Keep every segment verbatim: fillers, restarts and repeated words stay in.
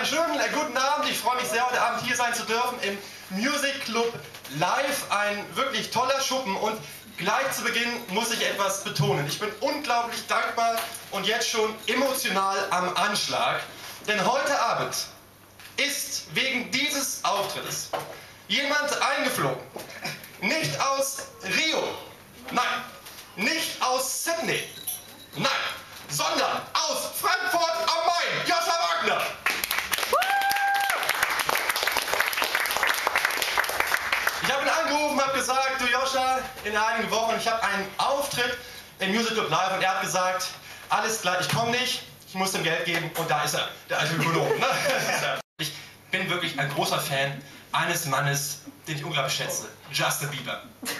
schönen äh, guten Abend. Ich freue mich sehr, heute Abend hier sein zu dürfen im Music Club Live. Ein wirklich toller Schuppen. Und gleich zu Beginn muss ich etwas betonen. Ich bin unglaublich dankbar und jetzt schon emotional am Anschlag. Denn heute Abend ist wegen dieses Auftrittes jemand eingeflogen. Nicht aus Rio, nein, nicht aus Sydney, nein, sondern aus Frankfurt am Main, Joscha Wagner. Ich habe ihn angerufen, habe gesagt, du Joscha, in einigen Wochen, ich habe einen Auftritt im Music Club Live und er hat gesagt, alles klar, ich komme nicht, ich muss ihm Geld geben und da ist er, der alte Ökonom. Ne? Ich bin wirklich ein großer Fan eines Mannes, den ich unglaublich schätze, Justin Bieber.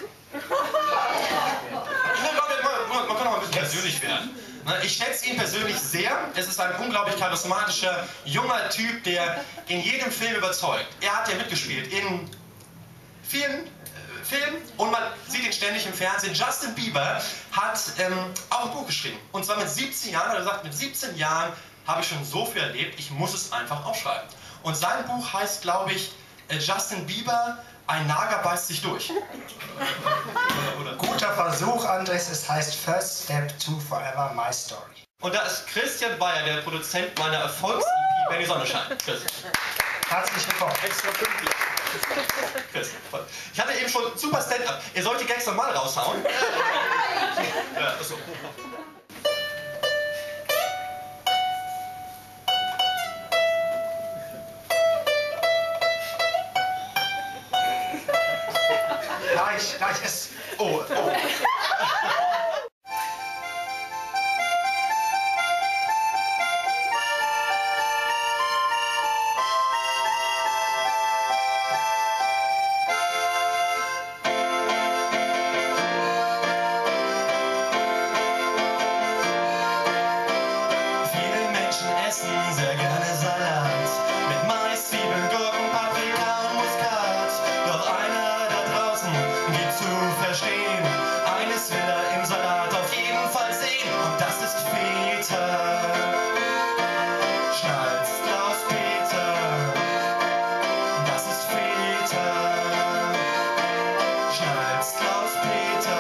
Man, man kann auch ein bisschen persönlich werden. Ich schätze ihn persönlich sehr. Es ist ein unglaublich charismatischer, junger Typ, der in jedem Film überzeugt. Er hat ja mitgespielt in vielen äh, Filmen und man sieht ihn ständig im Fernsehen. Justin Bieber hat ähm, auch ein Buch geschrieben. Und zwar mit siebzehn Jahren. Er hat gesagt, mit siebzehn Jahren habe ich schon so viel erlebt, ich muss es einfach aufschreiben. Und sein Buch heißt, glaube ich, äh, Justin Bieber, ein Nager beißt sich durch. oder, oder. Guter Versuch, Andres. Es heißt First Step to Forever My Story. Und da ist Christian Bayer, der Produzent meiner Erfolgs-E P, wenn die Sonne scheint. Christian. Herzlich willkommen. Extra pünktlich. Christian, voll. Ich hatte eben schon super Stand-up. Ihr sollt die Gags nochmal raushauen. Ja, achso. Gleich, gleich ist... Oh, oh. Viele Menschen essen sehr gerne Salat mit Mais, Zwiebeln, Gurken, Paprika und Muskat. Doch einer da draußen gibt zu verstehen, eines will er im Salat auf jeden Fall sehen, und das ist Peter. Schnallt's, Klaus Peter, das ist Peter. Schnallt's, Klaus Peter.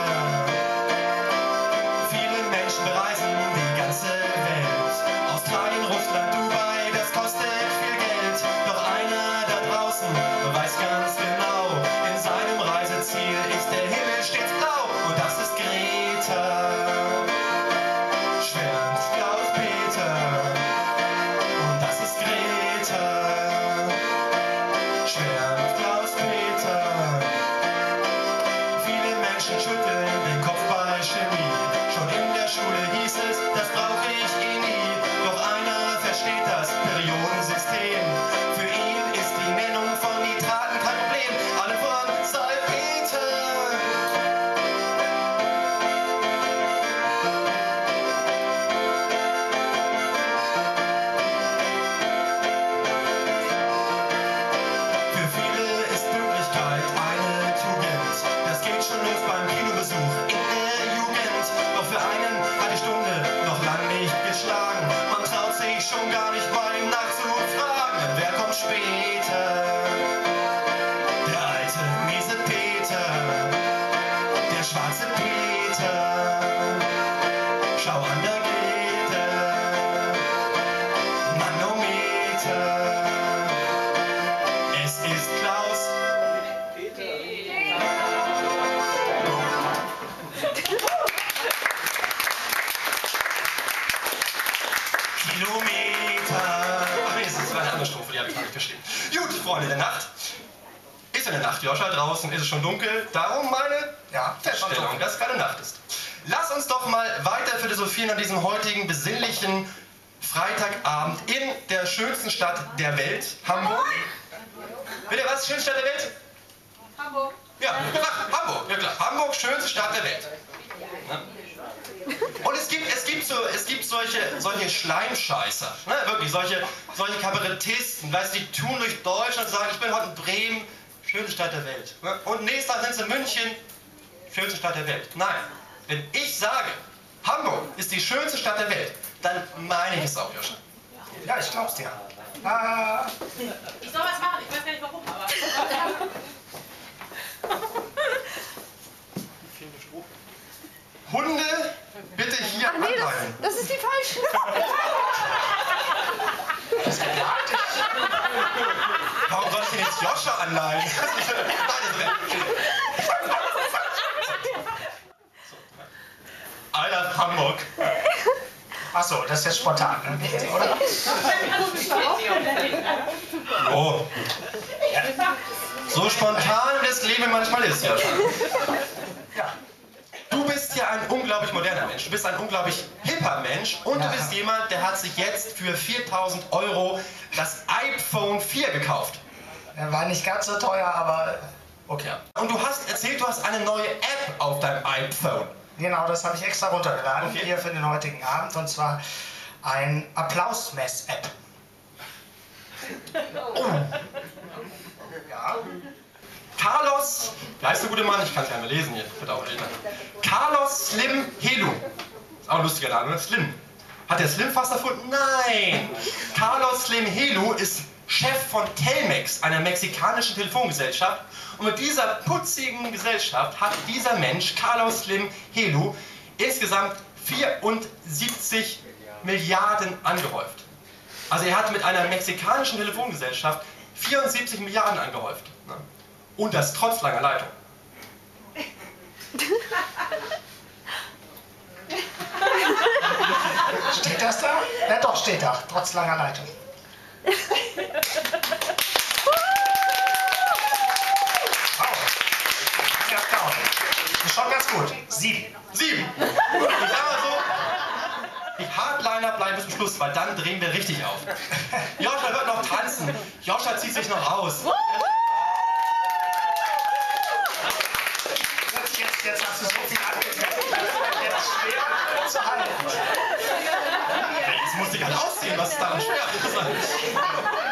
Viele Menschen bereisen die ganze Welt. Australien, Russland, Dubai, das kostet viel Geld. Doch einer da draußen weiß ganz genau, in seinem Reiseziel ist der Himmel stets blau. Und das ist Greta. Schwärmt Klaus Peter. Und das ist Greta. Schwärmt Klaus Peter. Viele Menschen schütteln den Kopf bei Chemie. Schon in der Schule hieß es, das brauche ich eh nie. Doch einer versteht das Periodensystem. Für ihn ist die Nennung von Nitraten kein Problem. Alle voran Salpeter. Für viele ist Pünktlichkeit eine Tugend. Das geht schon los beim Kinobesuch in der Jugend. Doch für einen hat die Stunde noch lang nicht geschlagen. Man traut sich schon gar nicht bei ihm nachzufragen. Wer kommt später? Der alte miese Peter. Der schwarze Peter. Schau an, da geht er. Manometer. Es ist Klaus. Kilometer. Ach nee, das ist eine andere Strophe, die habe ich gar nicht verstehen. Gut, Freunde der Nacht. Ist eine Nacht, Joscha. Draußen ist es schon dunkel. Darum meine Ja, Feststellung, dass es keine Nacht ist. Lass uns doch mal weiter philosophieren an diesem heutigen besinnlichen Freitagabend in der schönsten Stadt der Welt, Hamburg. Bitte, was? Schönste Stadt der Welt? Hamburg. Ja, ach, Hamburg, ja klar. Hamburg, schönste Stadt der Welt. Ne? Und es gibt, es gibt, so, es gibt solche, solche Schleimscheißer, ne? Wirklich, solche, solche Kabarettisten, weißt, die tun durch Deutschland und sagen, ich bin heute in Bremen, schönste Stadt der Welt. Ne? Und nächstes Tag sind sie in München, schönste Stadt der Welt. Nein, wenn ich sage, Hamburg ist die schönste Stadt der Welt, dann meine ich es auch, Joscha. Ja, ich glaub's dir. Ah. Ich soll was machen, ich weiß gar nicht warum, aber... Hunde, bitte hier Ach nee, das, anleihen. das ist die falsche. Warum soll ich denn jetzt Joscha anleihen? Alter, Hamburg. Achso, das ist jetzt spontan, ne? Oder? Oh. So spontan das Leben manchmal ist, ja. Ja. Du bist ja ein unglaublich moderner Mensch, du bist ein unglaublich hipper Mensch und du bist jemand, der hat sich jetzt für viertausend Euro das iPhone vier gekauft. Er war nicht ganz so teuer, aber okay. Ja. Und du hast erzählt, du hast eine neue App auf deinem iPhone. Genau, das habe ich extra runtergeladen Okay. hier für den heutigen Abend, und zwar ein Applausmess-App. Oh. Ja. Carlos, wie heißt der gute Mann? Ich kann es ja mal lesen hier. Bitte auch lesen. Carlos Slim Helu. Ist auch ein lustiger Name, ne? Slim. Hat der Slim fast erfunden? Nein! Carlos Slim Helu ist Chef von Telmex, einer mexikanischen Telefongesellschaft. Und mit dieser putzigen Gesellschaft hat dieser Mensch, Carlos Slim Helu, insgesamt vierundsiebzig Milliarden angehäuft. Also er hat mit einer mexikanischen Telefongesellschaft vierundsiebzig Milliarden angehäuft. Ne? Und das trotz langer Leitung. Steht das da? Ja doch, steht da, trotz langer Leitung. Wow. Ja, genau. Ist schon ganz gut. Sieben. Sieben! Ich sag mal so, die Hardliner bleiben bis zum Schluss, weil dann drehen wir richtig auf. Joscha wird noch tanzen. Joscha zieht sich noch aus. Jetzt, jetzt, jetzt hast du so viel angekündigt. Das wird jetzt schwer zu halten. Jetzt musste ich halt ausziehen, was ist daran schwer?